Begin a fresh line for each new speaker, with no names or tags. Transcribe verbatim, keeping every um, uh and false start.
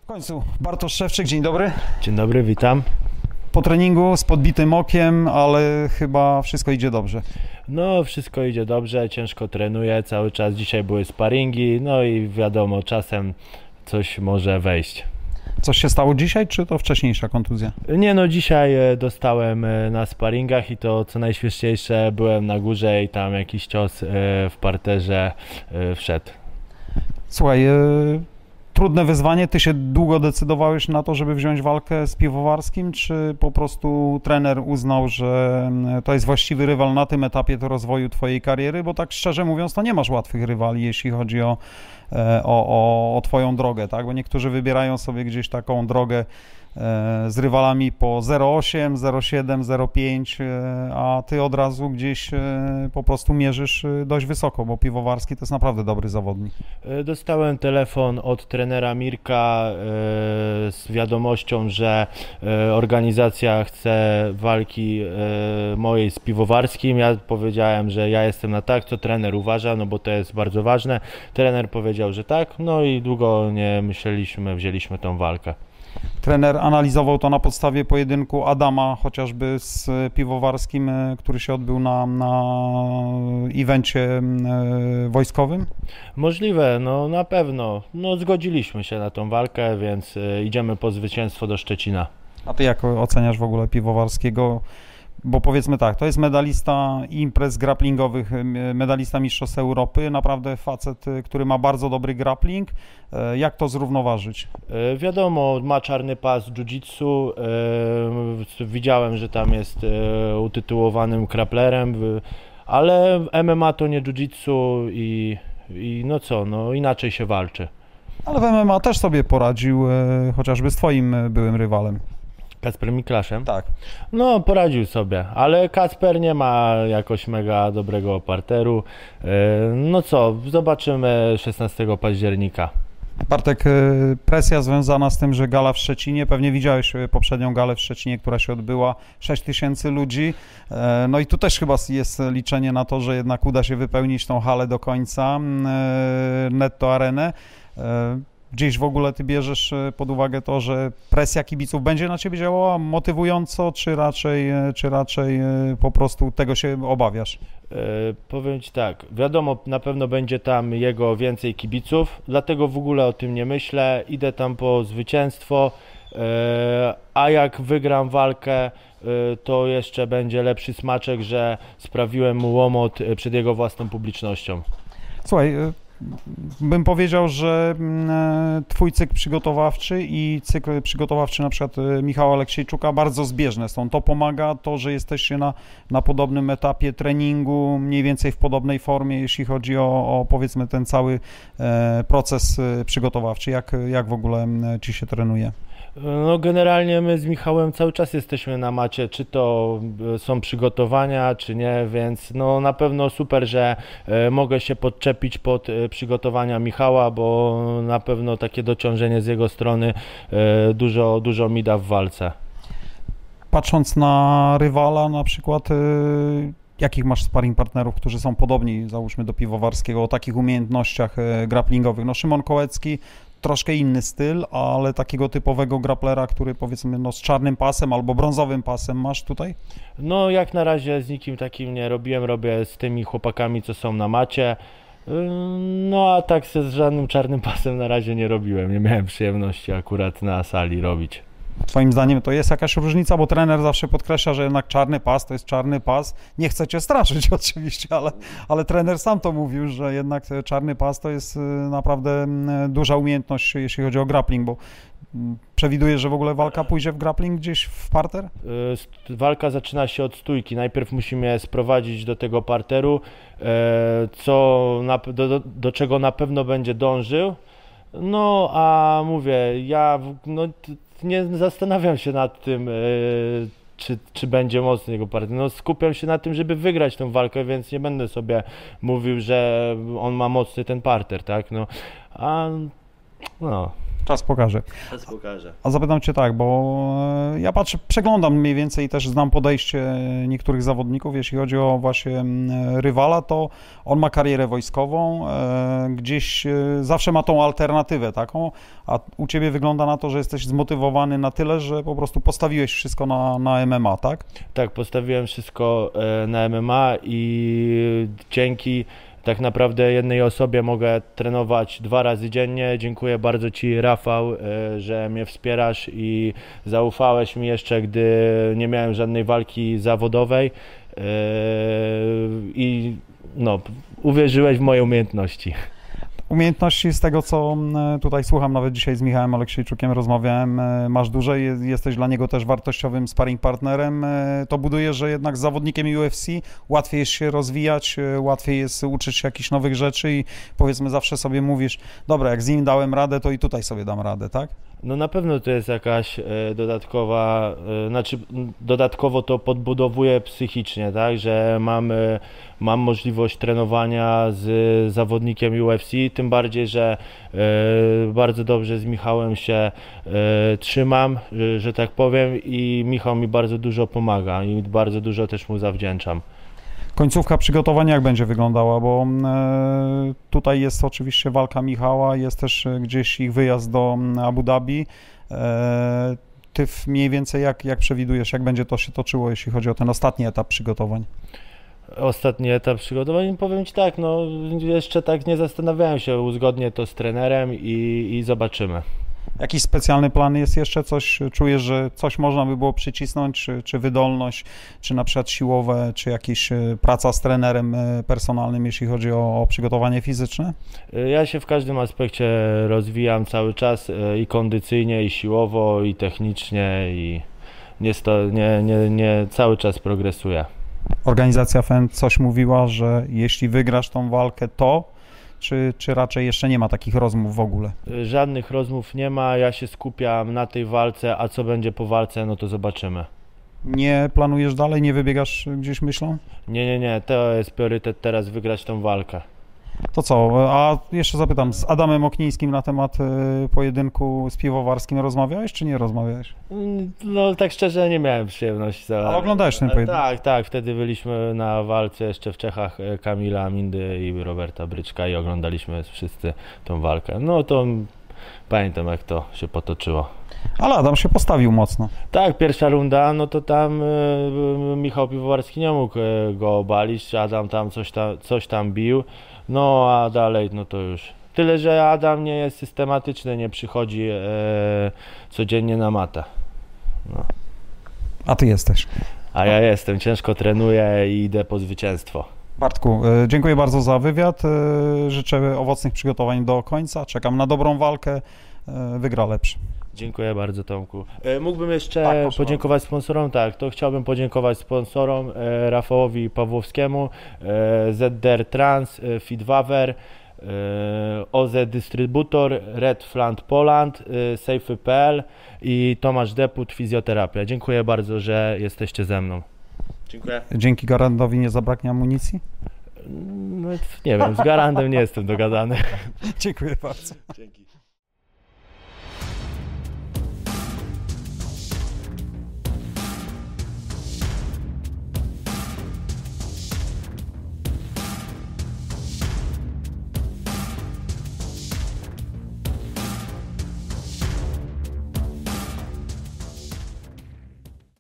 W końcu Bartosz Szewczyk, dzień dobry.
Dzień dobry, witam.
Po treningu z podbitym okiem, ale chyba wszystko idzie dobrze.
No, wszystko idzie dobrze, ciężko trenuję, cały czas dzisiaj były sparingi, no i wiadomo, czasem coś może wejść.
Coś się stało dzisiaj, czy to wcześniejsza kontuzja?
Nie no, dzisiaj dostałem na sparingach i to co najśmieszniejsze, byłem na górze i tam jakiś cios w parterze wszedł.
Słuchaj, trudne wyzwanie. Ty się długo decydowałeś na to, żeby wziąć walkę z Piwowarskim, czy po prostu trener uznał, że to jest właściwy rywal na tym etapie do rozwoju twojej kariery? Bo tak szczerze mówiąc, to nie masz łatwych rywali, jeśli chodzi o, o, o, o twoją drogę, tak? Bo niektórzy wybierają sobie gdzieś taką drogę z rywalami po zero osiem, zero siedem, zero pięć, a ty od razu gdzieś po prostu mierzysz dość wysoko, bo Piwowarski to jest naprawdę dobry zawodnik.
Dostałem telefon od trenera Mirka z wiadomością, że organizacja chce walki mojej z Piwowarskim. Ja powiedziałem, że ja jestem na tak, co trener uważa, no bo to jest bardzo ważne. Trener powiedział, że tak, no i długo nie myśleliśmy, wzięliśmy tą walkę.
Trener analizował to na podstawie pojedynku Adama chociażby z Piwowarskim, który się odbył na, na evencie wojskowym?
Możliwe, no na pewno. No zgodziliśmy się na tą walkę, więc idziemy po zwycięstwo do Szczecina.
A ty jak oceniasz w ogóle Piwowarskiego? Bo powiedzmy tak, to jest medalista imprez grapplingowych, medalista Mistrzostw Europy, naprawdę facet, który ma bardzo dobry grappling. Jak to zrównoważyć?
Wiadomo, ma czarny pas jiu-jitsu, widziałem, że tam jest utytułowanym kraplerem, ale M M A to nie jiu-jitsu i, i no co, no inaczej się walczy.
Ale w M M A też sobie poradził, chociażby z twoim byłym rywalem.
Kacper Miklaszem?
Tak.
No, poradził sobie, ale Kacper nie ma jakoś mega dobrego parteru. No co, zobaczymy szesnastego października.
Bartek, presja związana z tym, że gala w Szczecinie, pewnie widziałeś poprzednią galę w Szczecinie, która się odbyła, sześć tysięcy ludzi, no i tu też chyba jest liczenie na to, że jednak uda się wypełnić tą halę do końca, Netto Arenę. Gdzieś w ogóle ty bierzesz pod uwagę to, że presja kibiców będzie na ciebie działała motywująco, czy raczej, czy raczej po prostu tego się obawiasz?
Yy, powiem ci tak, wiadomo, na pewno będzie tam jego więcej kibiców, dlatego w ogóle o tym nie myślę, idę tam po zwycięstwo, yy, a jak wygram walkę, yy, to jeszcze będzie lepszy smaczek, że sprawiłem mu łomot przed jego własną publicznością.
Słuchaj, bym powiedział, że twój cykl przygotowawczy i cykl przygotowawczy na przykład Michała Aleksiejczuka bardzo zbieżne są. To pomaga, to, że jesteście na, na podobnym etapie treningu, mniej więcej w podobnej formie, jeśli chodzi o, o powiedzmy ten cały proces przygotowawczy. Jak, jak w ogóle ci się trenuje?
No generalnie my z Michałem cały czas jesteśmy na macie, czy to są przygotowania, czy nie, więc no na pewno super, że mogę się podczepić pod przygotowania Michała, bo na pewno takie dociążenie z jego strony dużo, dużo mi da w walce.
Patrząc na rywala na przykład, jakich masz sparring partnerów, którzy są podobni, załóżmy, do Piwowarskiego, o takich umiejętnościach grapplingowych? No Szymon Kołecki, troszkę inny styl, ale takiego typowego grapplera, który powiedzmy no, z czarnym pasem albo brązowym pasem masz tutaj?
No jak na razie z nikim takim nie robiłem, robię z tymi chłopakami, co są na macie. No a tak z żadnym czarnym pasem na razie nie robiłem, nie miałem przyjemności akurat na sali robić.
Twoim zdaniem to jest jakaś różnica, bo trener zawsze podkreśla, że jednak czarny pas to jest czarny pas. Nie chcę cię straszyć oczywiście, ale, ale trener sam to mówił, że jednak czarny pas to jest naprawdę duża umiejętność, jeśli chodzi o grappling, bo przewidujesz, że w ogóle walka pójdzie w grappling gdzieś w parter?
Walka zaczyna się od stójki. Najpierw musimy sprowadzić do tego parteru, co na, do, do, do czego na pewno będzie dążył. No a mówię, ja no, nie zastanawiam się nad tym, yy, czy, czy będzie mocny jego partner. No, skupiam się na tym, żeby wygrać tę walkę, więc nie będę sobie mówił, że on ma mocny ten parter, tak? No, a no.
Czas pokaże.
Czas pokaże.
A zapytam Cię tak, bo e, ja patrzę, przeglądam mniej więcej, też znam podejście niektórych zawodników, jeśli chodzi o właśnie m, rywala, to on ma karierę wojskową, e, gdzieś e, zawsze ma tą alternatywę taką, a u Ciebie wygląda na to, że jesteś zmotywowany na tyle, że po prostu postawiłeś wszystko na, na M M A, tak?
Tak, postawiłem wszystko e, na M M A i dzięki tak naprawdę jednej osobie mogę trenować dwa razy dziennie. Dziękuję bardzo Ci, Rafał, że mnie wspierasz i zaufałeś mi jeszcze, gdy nie miałem żadnej walki zawodowej i no, uwierzyłeś w moje umiejętności.
Umiejętności z tego, co tutaj słucham, nawet dzisiaj z Michałem Aleksiejczukiem rozmawiałem, masz duże, jesteś dla niego też wartościowym sparring partnerem. To buduje, że jednak z zawodnikiem U F C łatwiej jest się rozwijać, łatwiej jest uczyć się jakichś nowych rzeczy i powiedzmy zawsze sobie mówisz, dobra, jak z nim dałem radę, to i tutaj sobie dam radę, tak?
No na pewno to jest jakaś e, dodatkowa, e, znaczy dodatkowo to podbudowuje psychicznie, tak, że mam, e, mam możliwość trenowania z zawodnikiem U F C, tym bardziej, że e, bardzo dobrze z Michałem się e, trzymam, że, że tak powiem, i Michał mi bardzo dużo pomaga i bardzo dużo też mu zawdzięczam.
Końcówka przygotowania jak będzie wyglądała, bo e, tutaj jest oczywiście walka Michała, jest też gdzieś ich wyjazd do Abu Dhabi. E, ty mniej więcej jak, jak przewidujesz, jak będzie to się toczyło, jeśli chodzi o ten ostatni etap przygotowań?
Ostatni etap przygotowań, powiem Ci tak, no jeszcze tak nie zastanawiałem się, uzgodnię to z trenerem i, i zobaczymy.
Jakiś specjalny plan jest jeszcze? Coś czujesz, że coś można by było przycisnąć, czy, czy wydolność, czy na przykład siłowe, czy jakaś praca z trenerem personalnym, jeśli chodzi o, o przygotowanie fizyczne?
Ja się w każdym aspekcie rozwijam cały czas i kondycyjnie, i siłowo, i technicznie, i nie, sto, nie, nie, nie cały czas progresuję.
Organizacja F E N coś mówiła, że jeśli wygrasz tą walkę, to Czy, czy raczej jeszcze nie ma takich rozmów w ogóle?
Żadnych rozmów nie ma, ja się skupiam na tej walce, a co będzie po walce, no to zobaczymy.
Nie planujesz dalej, nie wybiegasz gdzieś myślą?
Nie, nie, nie, to jest priorytet teraz, wygrać tą walkę.
To co, a jeszcze zapytam, z Adamem Oknińskim na temat y, pojedynku z Piwowarskim rozmawiałeś, czy nie rozmawiałeś?
No tak szczerze nie miałem przyjemności. Za...
A oglądałeś ten pojedynek?
Tak, tak, wtedy byliśmy na walce jeszcze w Czechach Kamila Mindy i Roberta Bryczka i oglądaliśmy wszyscy tą walkę. No to pamiętam, jak to się potoczyło.
Ale Adam się postawił mocno.
Tak, pierwsza runda, no to tam y, Michał Piwowarski nie mógł y, go obalić, Adam tam coś, tam coś tam bił, no a dalej no to już. Tyle, że Adam nie jest systematyczny, nie przychodzi y, codziennie na matę. No.
A ty jesteś.
A ja jestem, ciężko trenuję i idę po zwycięstwo.
Bartku, y, dziękuję bardzo za wywiad, y, życzę owocnych przygotowań do końca, czekam na dobrą walkę, y, wygra lepszy.
Dziękuję bardzo, Tomku. E, mógłbym jeszcze
tak,
podziękować sponsorom, tak, to chciałbym podziękować sponsorom, e, Rafałowi Pawłowskiemu, e, Z D R Trans, e, Fitwaver, e, O Z Dystrybutor, Red Fland Poland, e, Safety kropka p l i Tomasz Deput, Fizjoterapia. Dziękuję bardzo, że jesteście ze mną. Dziękuję.
Dzięki Garandowi nie zabraknie amunicji?
No, nie wiem, z Garandem nie jestem dogadany.
Dziękuję bardzo.
Dzięki.